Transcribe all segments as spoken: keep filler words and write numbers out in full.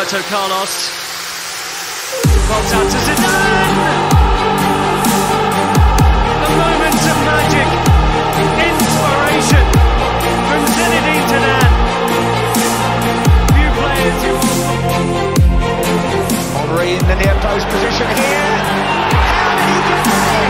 Roberto Carlos. Popped out to Zidane. A moment of magic, inspiration from Zinedine Zidane. Few players who. Henry in the near post position here. How did he get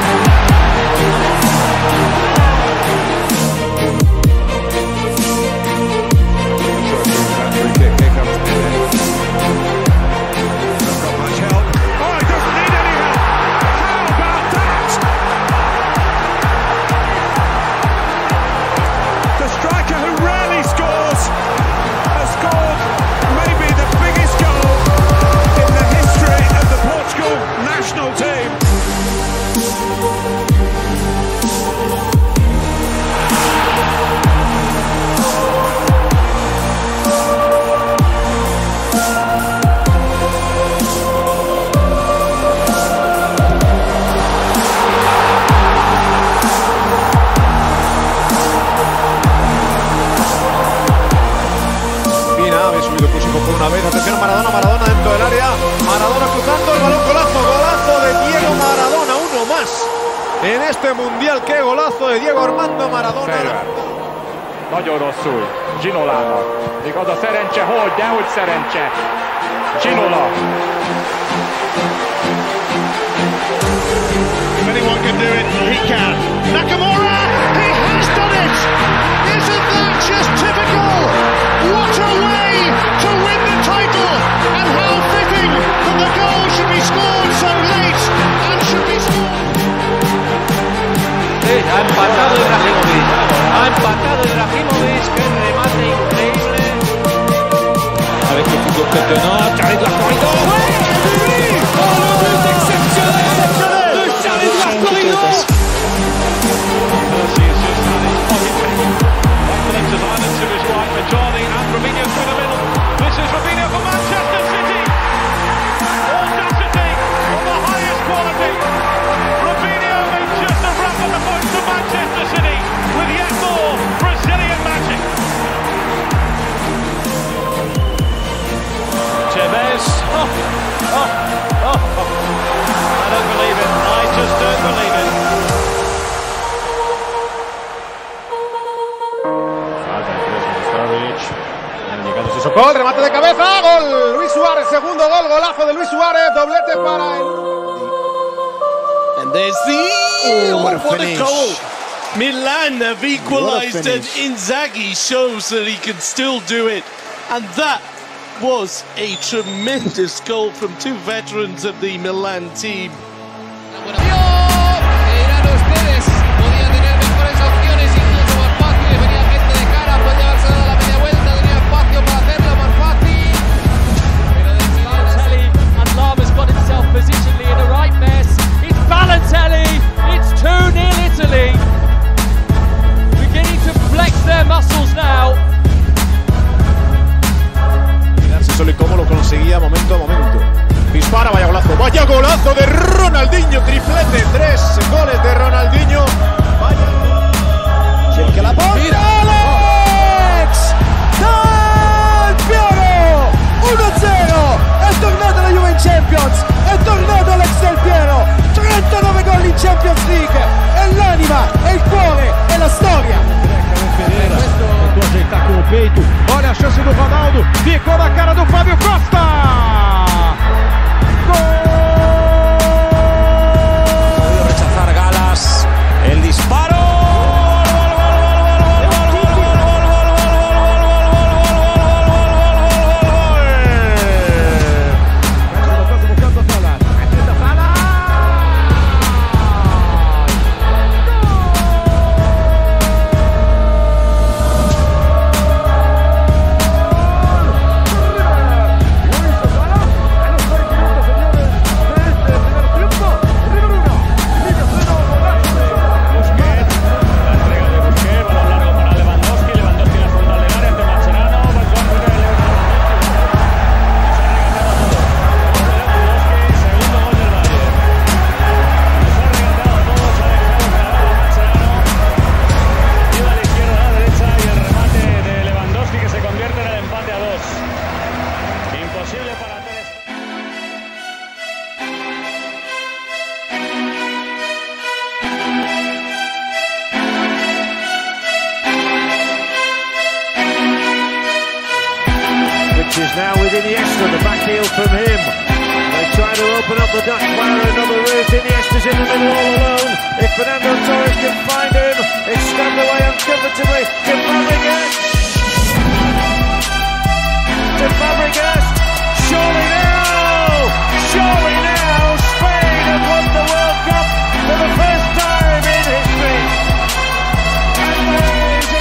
una vez, atención a Maradona, Maradona dentro del área, Maradona cruzando el balón, golazo, golazo de Diego Maradona, uno más en este mundial, qué golazo de Diego Armando Maradona. Nagyon rosszul, Ginolának, még az a szerencse, hogy, dehogy szerencse, Ginola. If anyone can do it, he can. Nakamura, he has done it! Isn't that just typical? What a way to win the title, and how fitting that the goal should be scored so late and should be scored. Sí, ha empatado Ibrahimovic, ha empatado Ibrahimovic, qué remate increíble. Avec le football maintenant, Charlie Blascorino. Ouais, oh, le but exceptionnel de Charlie Blascorino. Charlie and Robinho through the middle. This is Robinho for Manchester City. Audacity of the highest quality. Robinho may just have wrapped the points to Manchester City with yet more Brazilian magic. Tevez. Oh, oh, oh, oh. I don't believe it. I just don't believe it. Gol, remate de cabeza, gol, Luis Suárez, segundo gol, golazo de Luis Suárez, doblete para el... And there's the... Oh, what a what finish. a goal! Milan have equalised and Inzaghi shows that he can still do it. And that was a tremendous goal from two veterans of the Milan team. Solo y cómo lo conseguía momento a momento. Dispara, vaya golazo, vaya golazo de Ronaldinho, triplete, tres goles de Ronaldinho. Vaya. Cerca la porta. Mira Alex Del Piero, uno zero, è tornato la Juve in Champions, è tornato Alex Del Piero, trentanove gol in Champions League, è l'anima, è il cuore, è la storia. Pereira tentou ajeitar com o peito, olha a chance do Ronaldo, ficou na cara do Fábio Costa! Gol! Rechazar Galas, el disparo. with Iniesta, the back heel from him. They try to open up the Dutch fire another route. Iniesta's in the middle all alone. If Fernando Torres can find him, it's stabbed away uncomfortably to Fabregas. To Fabregas. Surely now, surely now, Spain have won the World Cup for the first time in history. And there is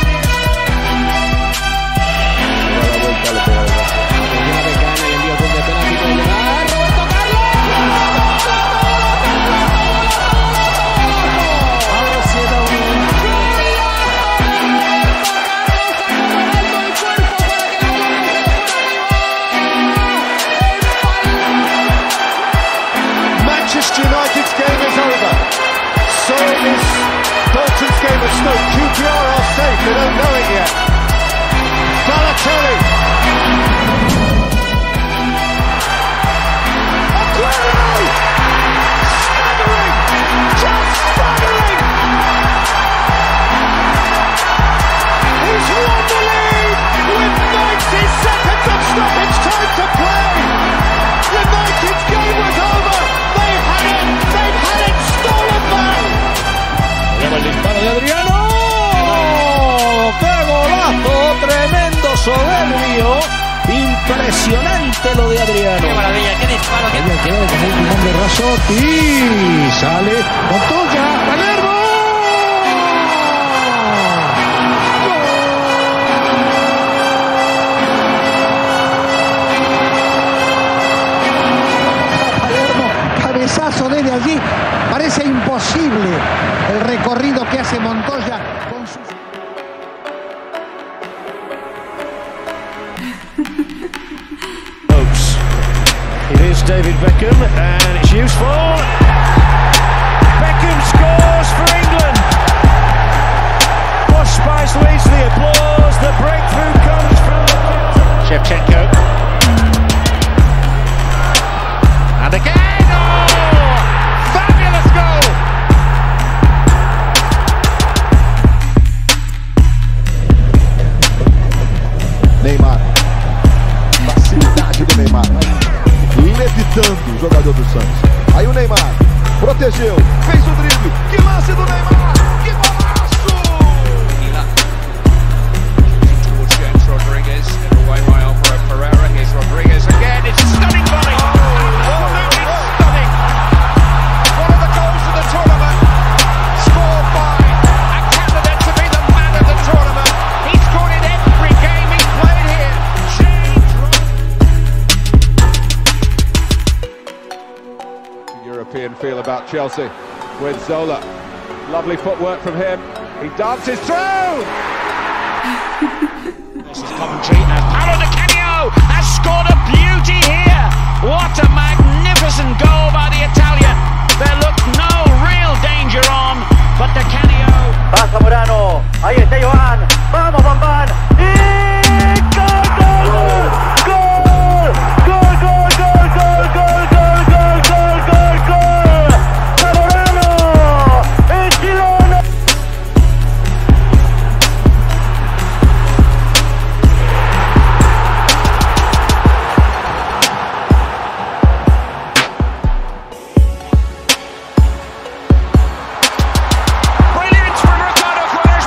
Manchester United's game is over. So is Bolton's game of Stoke. Q P R are safe, they don't know it yet. Balotelli. Aguero! Staggering! Just staggering! He's won the lead with ninety seconds of stoppage time to play! United's game was over! They had it! They've had it stolen back! El disparo de Adriano. ¡Qué golazo! Tremendo, soberbio. Impresionante lo de Adriano. ¡Qué maravilla! ¡Qué disparo! ¡Qué Ella queda con el timón de Rasot y sale Montoya. ¡Palermo! Palermo, cabezazo desde allí. Parece imposible el recorrido que hace Montoya con sus... It is David Beckham, and it's useful. Beckham scores for England. Posh Spice leads the applause. The breakthrough comes from Shevchenko. And again, oh! Fabulous goal! Neymar. Facilidade do Neymar. Levitando o jogador do Santos. Aí o Neymar protegeu, fez o drible. Que lance do Neymar! Que golaço! Towards James Rodriguez, and away by Alvaro Pereira. Here's Rodriguez again. It's a stunning volley. Absolutely stunning. One of the goals of the tournament, scored by a candidate to be the man of the tournament. He scored in every game he's played here. James European feel about Chelsea with Zola. Lovely footwork from him. He dances through! This is Coventry, and Paulo Di Canio has scored a beauty here. What a magnificent